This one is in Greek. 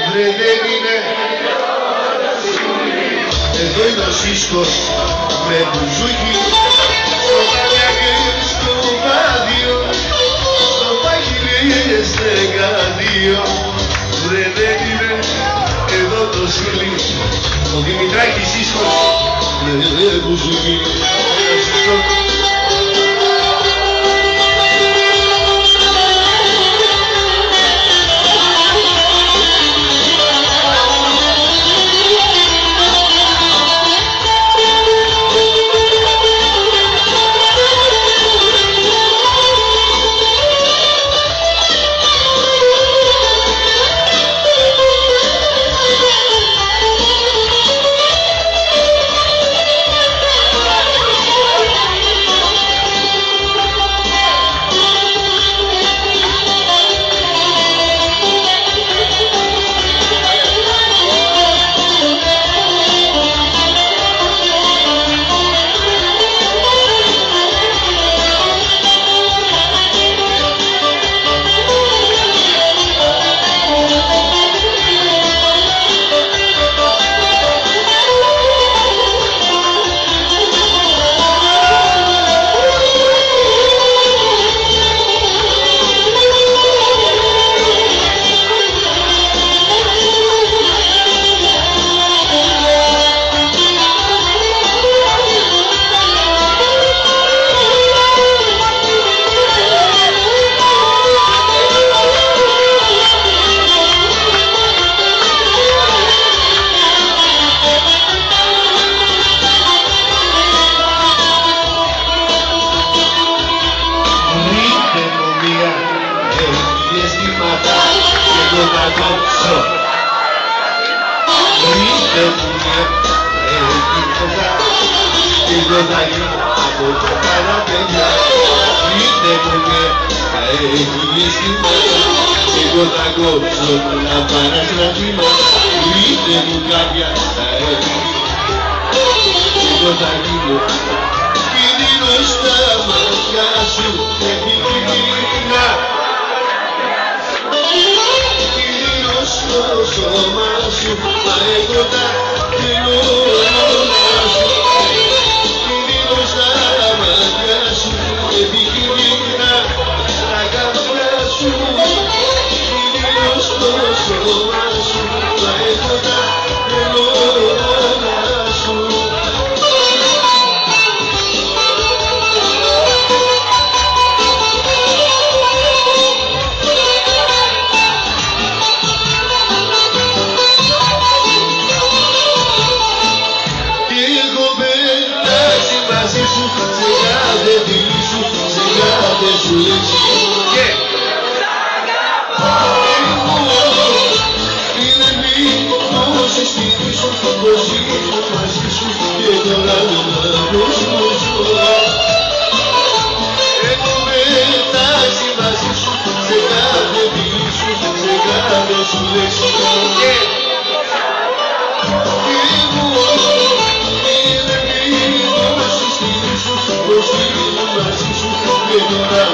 βρε δεν είναι. Εδώ είναι ο Σίσκος με μπουζούκι, στο παλιά και στο πάδιο, στο παγιλί στεγαδίο. Βρε δεν είναι εδώ το σκυλί, ο Δημητράκης Σίσκος με μπουζούκι. Από το παραπένια είτε μου έχει σήμερα, εγώ θα κόψω να παραστρατήματα, είτε μου κάποια θα έχει, εγώ θα γίνω κίνδυνος στα μάτια σου, επικίνδυνα κίνδυνος στο σώμα σου, μα εγώ θα γίνω σου. Επικίνδυνα τα καφρά σου, κίνδυνος στο σώμα σου, μα έχω τα ελαιόλα σου. Τι έχω πετάξει μαζί σου, σε κάθε φιλή σου, σε κάθε σου λέξη. Και είναι μήπως η στιγμή σου, πως ήμουν μαζί σου και τώρα πώς μου ζω. Έχω πετάξει μαζί σου, σε κάθε φιλή σου, σε κάθε σου λέξη. Και είναι μήπως η στιγμή σου, πως ήμουν μαζί σου και τώρα